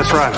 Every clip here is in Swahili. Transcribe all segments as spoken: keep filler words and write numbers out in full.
front.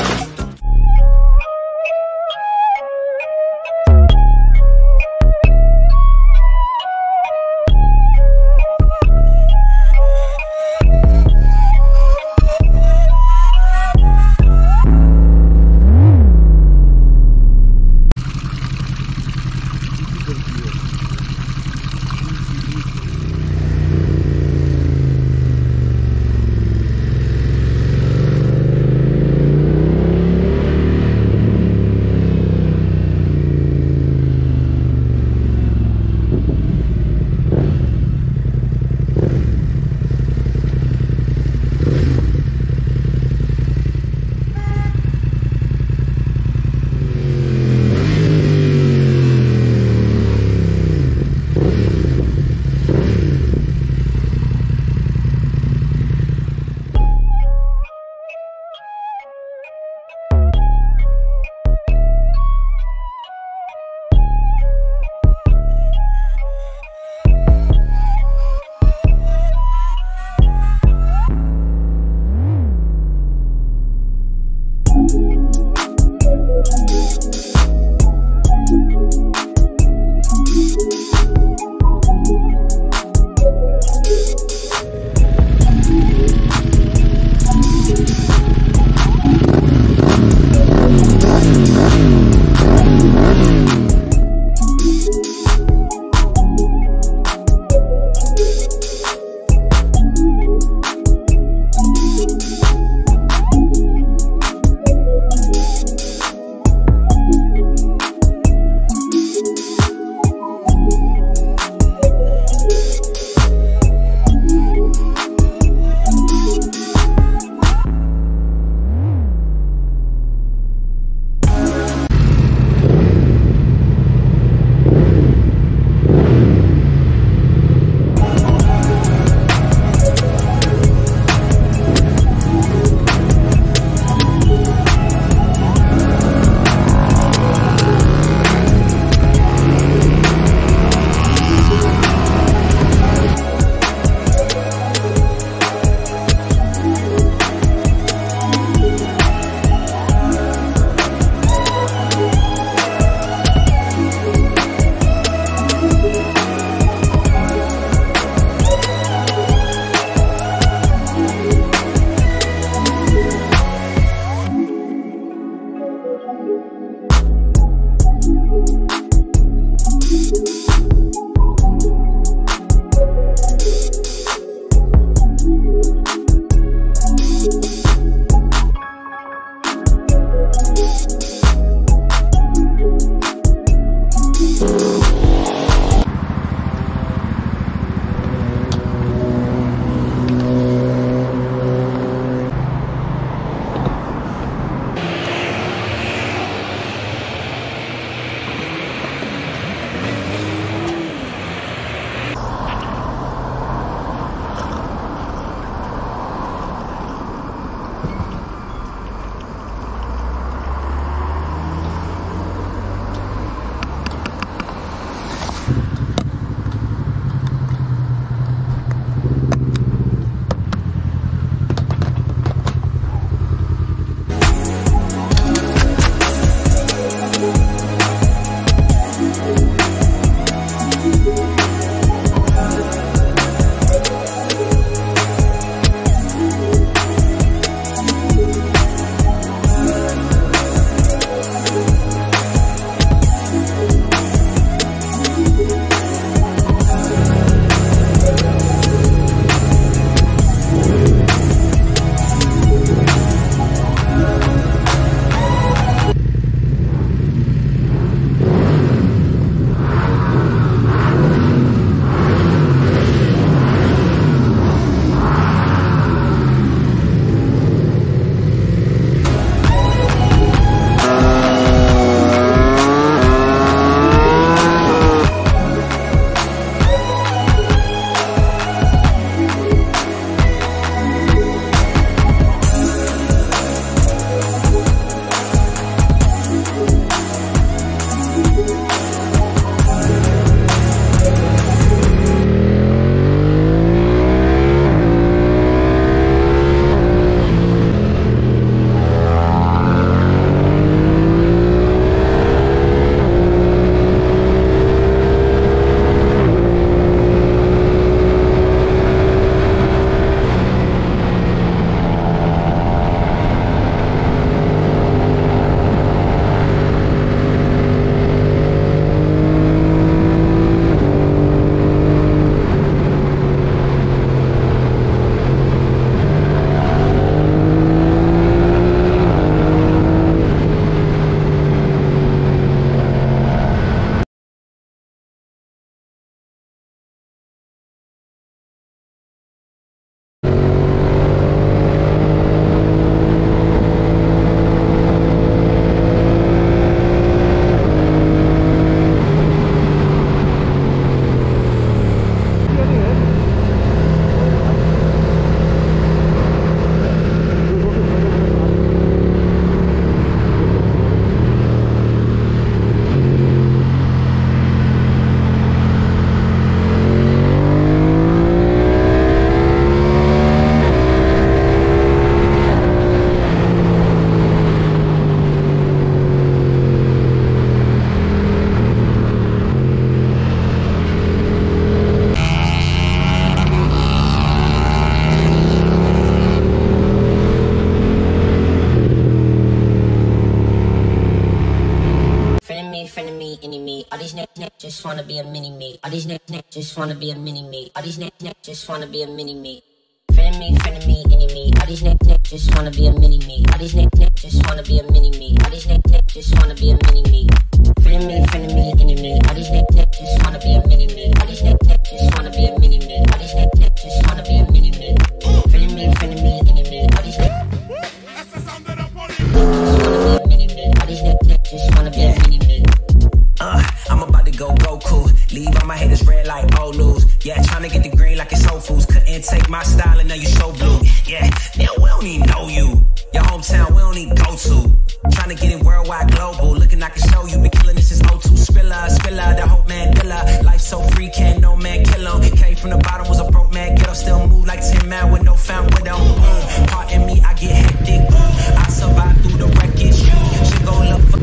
me, frenemy, enemy. All these niggas just wanna be a mini me. All these niggas just wanna be a mini me. All these niggas just wanna be a mini me. Frenemy, frenemy, enemy. All these niggas just wanna be a mini me. All these niggas just wanna be a mini me. All these niggas just wanna be a mini me. Frenemy, frenemy, enemy. All these niggas just wanna be a mini me. All these niggas just wanna be a mini me. All these niggas just wanna be a mini me. Frenemy, frenemy, enemy. All these niggas just wanna be a mini me. All these niggas just wanna be a mini me. Uh, I'm about to go Goku. Leave all my haters red like old news. Yeah, trying to get the green like it's Whole Foods. Couldn't take my style and now you so blue. Yeah, yeah, we don't even know you. Your hometown, we don't even go to. Trying to get it worldwide, global. Looking, I can show you. Been killing this since oh two. Spiller, spiller, the whole man Dilla. Life so free, can't no man kill him. Came from the bottom, was a broke man. Get up, still move like ten man with no found with them. Boom, pardon me, I get hectic. I survive through the wreckage. Should go look for.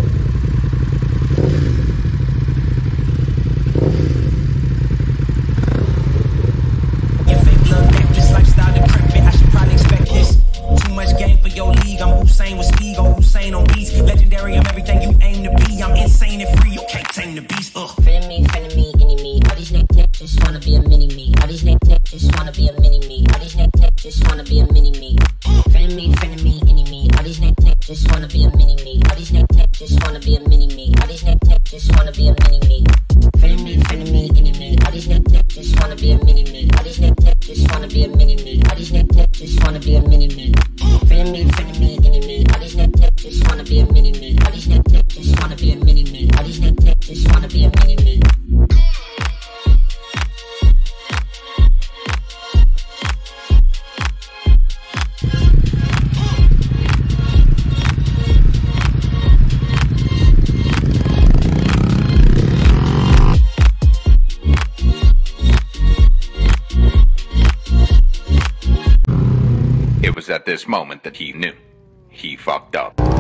Your league, I'm Hussein with speed, or Hussein on beats. Legendary, I'm everything you aim to be. I'm insane and free, you can't tame the beast. Ugh. Frenemy, frenemy, enemy. All these niggas just wanna be a mini me. All these niggas just wanna be a mini me. All these niggas just wanna be a mini me. Frenemy, frenemy, enemy. All these niggas just wanna be a mini me. All these niggas just wanna be a mini me. All these niggas just wanna be a mini me. Frenemy, frenemy, enemy. All these niggas just wanna be a mini me. All these niggas just wanna be a mini me. All these niggas just wanna be a mini me. Frenemy, frenemy, enemy. All these niggas just wanna be a mini me. All these niggas just wanna be a mini me. All these niggas just wanna be a mini me. It was at this moment that he knew he fucked up.